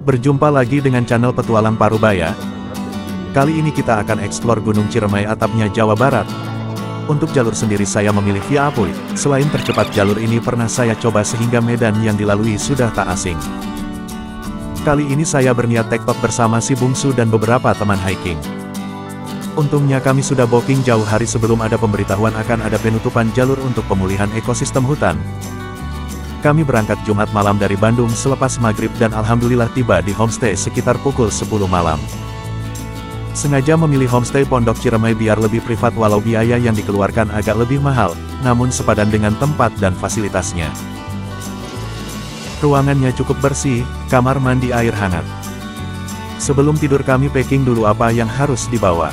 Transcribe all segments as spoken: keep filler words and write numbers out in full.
Berjumpa lagi dengan channel Petualang Parubaya. Kali ini kita akan eksplor Gunung Ciremai atapnya Jawa Barat. Untuk jalur sendiri saya memilih via Apuy. Selain tercepat, jalur ini pernah saya coba sehingga medan yang dilalui sudah tak asing. Kali ini saya berniat tektok bersama si bungsu dan beberapa teman hiking. Untungnya kami sudah booking jauh hari sebelum ada pemberitahuan akan ada penutupan jalur untuk pemulihan ekosistem hutan. Kami berangkat Jumat malam dari Bandung selepas maghrib dan alhamdulillah tiba di homestay sekitar pukul sepuluh malam. Sengaja memilih homestay Pondok Ciremai biar lebih privat walau biaya yang dikeluarkan agak lebih mahal, namun sepadan dengan tempat dan fasilitasnya. Ruangannya cukup bersih, kamar mandi air hangat. Sebelum tidur kami packing dulu apa yang harus dibawa.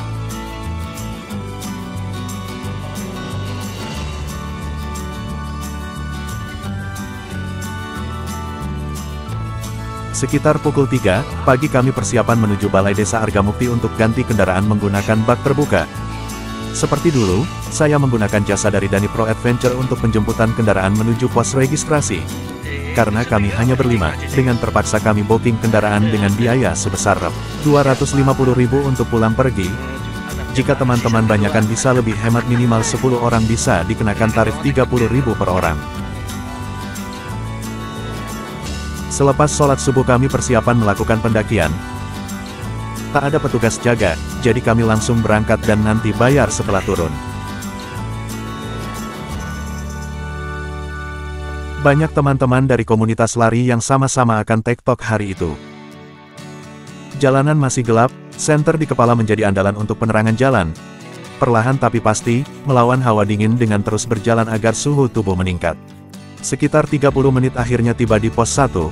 Sekitar pukul tiga pagi kami persiapan menuju Balai Desa Argamukti untuk ganti kendaraan menggunakan bak terbuka. Seperti dulu, saya menggunakan jasa dari Dani Pro Adventure untuk penjemputan kendaraan menuju pos registrasi. Karena kami hanya berlima, dengan terpaksa kami booking kendaraan dengan biaya sebesar dua ratus lima puluh ribu untuk pulang pergi. Jika teman-teman banyakan bisa lebih hemat, minimal sepuluh orang bisa dikenakan tarif tiga puluh ribu per orang. Selepas sholat subuh kami persiapan melakukan pendakian. Tak ada petugas jaga, jadi kami langsung berangkat dan nanti bayar setelah turun. Banyak teman-teman dari komunitas lari yang sama-sama akan tektok hari itu. Jalanan masih gelap, senter di kepala menjadi andalan untuk penerangan jalan. Perlahan tapi pasti, melawan hawa dingin dengan terus berjalan agar suhu tubuh meningkat. Sekitar tiga puluh menit akhirnya tiba di pos satu.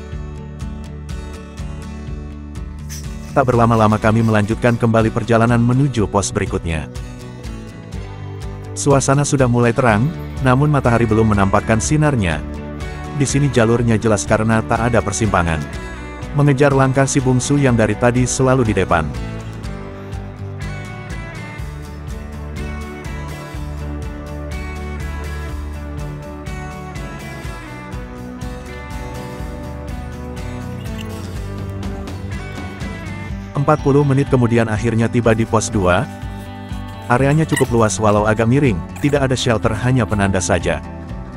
Tak berlama-lama kami melanjutkan kembali perjalanan menuju pos berikutnya. Suasana sudah mulai terang, namun matahari belum menampakkan sinarnya. Di sini jalurnya jelas karena tak ada persimpangan. Mengejar langkah si bungsu yang dari tadi selalu di depan. empat puluh menit kemudian akhirnya tiba di pos dua. Areanya cukup luas walau agak miring, tidak ada shelter, hanya penanda saja.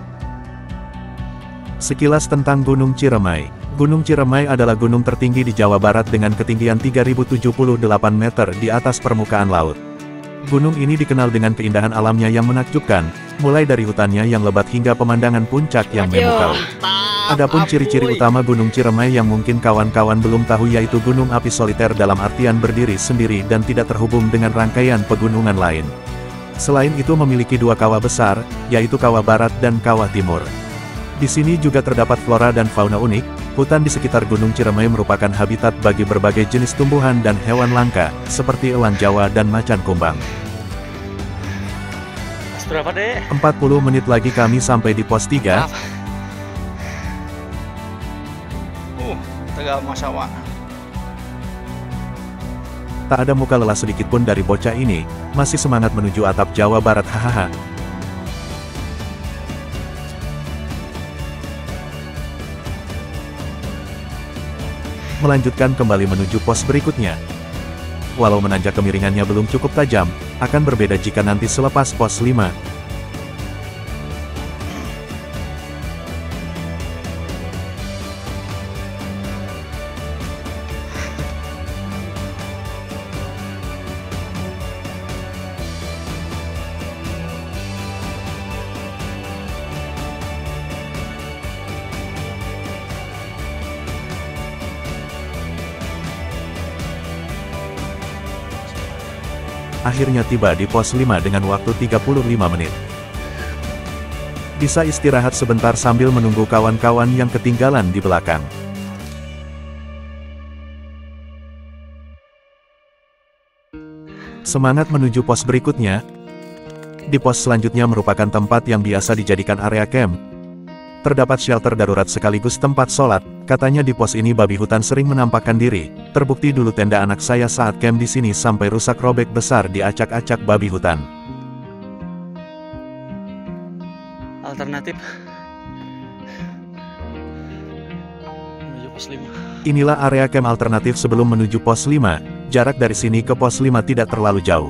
Sekilas tentang Gunung Ciremai. Gunung Ciremai adalah gunung tertinggi di Jawa Barat dengan ketinggian tiga ribu tujuh puluh delapan meter di atas permukaan laut. Gunung ini dikenal dengan keindahan alamnya yang menakjubkan, mulai dari hutannya yang lebat hingga pemandangan puncak yang memukau. Adapun ciri-ciri utama Gunung Ciremai yang mungkin kawan-kawan belum tahu yaitu gunung api soliter dalam artian berdiri sendiri dan tidak terhubung dengan rangkaian pegunungan lain. Selain itu memiliki dua kawah besar, yaitu Kawah Barat dan Kawah Timur. Di sini juga terdapat flora dan fauna unik. Hutan di sekitar Gunung Ciremai merupakan habitat bagi berbagai jenis tumbuhan dan hewan langka, seperti elang Jawa dan macan kumbang. Berapa deh? empat puluh menit lagi kami sampai di pos tiga. Tegal masawa. Tak ada muka lelah sedikit pun dari bocah ini, masih semangat menuju atap Jawa Barat, hahaha. Melanjutkan kembali menuju pos berikutnya. Walau menanjak kemiringannya belum cukup tajam, akan berbeda jika nanti selepas pos lima. Akhirnya tiba di pos lima dengan waktu tiga puluh lima menit. Bisa istirahat sebentar sambil menunggu kawan-kawan yang ketinggalan di belakang. Semangat menuju pos berikutnya. Di pos selanjutnya merupakan tempat yang biasa dijadikan area camp. Terdapat shelter darurat sekaligus tempat sholat. Katanya di pos ini babi hutan sering menampakkan diri. Terbukti dulu tenda anak saya saat camp di sini sampai rusak robek besar diacak-acak babi hutan. Alternatif menuju pos lima. Inilah area camp alternatif sebelum menuju pos lima. Jarak dari sini ke pos lima tidak terlalu jauh.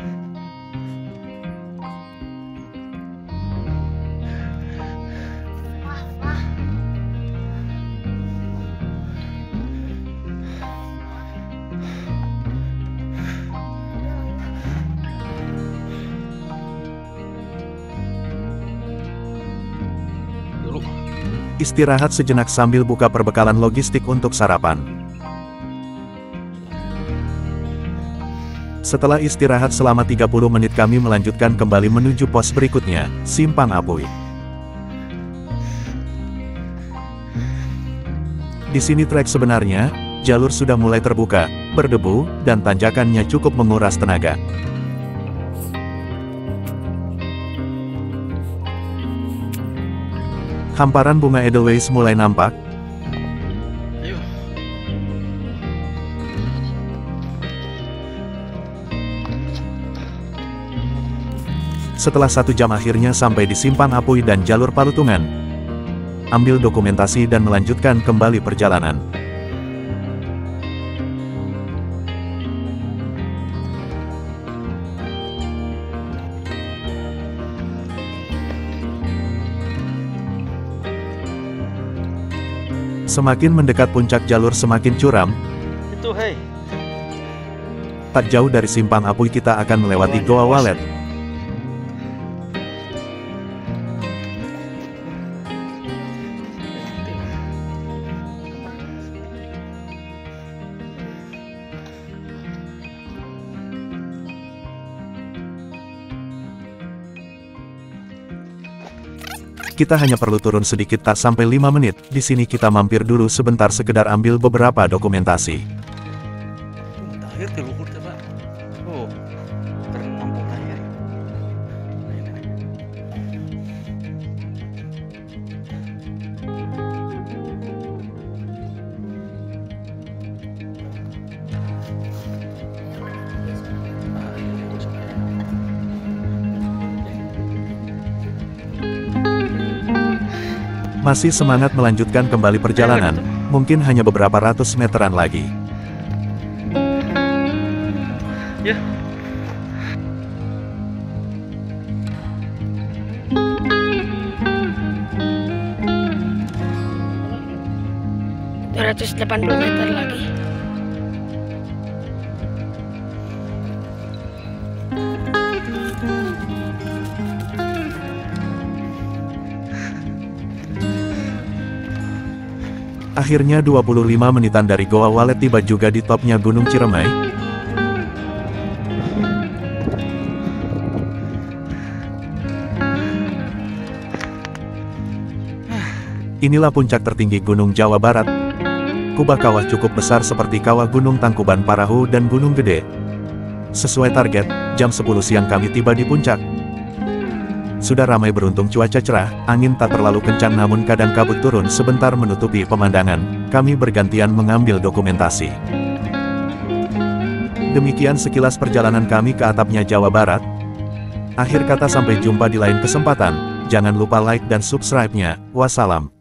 Istirahat sejenak sambil buka perbekalan logistik untuk sarapan. Setelah istirahat selama tiga puluh menit kami melanjutkan kembali menuju pos berikutnya, Simpang Apuy. Di sini trek sebenarnya, jalur sudah mulai terbuka, berdebu, dan tanjakannya cukup menguras tenaga. Hamparan bunga Edelweiss mulai nampak. Ayo. Setelah satu jam akhirnya sampai di Simpang Apuy dan jalur Palutungan. Ambil dokumentasi dan melanjutkan kembali perjalanan. Semakin mendekat puncak jalur semakin curam. Itu hei. Tak jauh dari Simpang Apuy kita akan melewati Goa Walet. Kita hanya perlu turun sedikit tak sampai lima menit. Di sini kita mampir dulu sebentar sekedar ambil beberapa dokumentasi. Akhir ke luhur coba. Oh. Ternampung air. Masih semangat melanjutkan kembali perjalanan, mungkin hanya beberapa ratus meteran lagi. Ya. dua ratus delapan puluh meter lagi. Akhirnya dua puluh lima menitan dari Goa Walet tiba juga di topnya Gunung Ciremai. Inilah puncak tertinggi Gunung Jawa Barat. Kubah kawah cukup besar seperti kawah Gunung Tangkuban Parahu dan Gunung Gede. Sesuai target, jam sepuluh siang kami tiba di puncak. Sudah ramai beruntung cuaca cerah, angin tak terlalu kencang namun kadang kabut turun sebentar menutupi pemandangan. Kami bergantian mengambil dokumentasi. Demikian sekilas perjalanan kami ke atapnya Jawa Barat. Akhir kata sampai jumpa di lain kesempatan. Jangan lupa like dan subscribe-nya. Wassalam.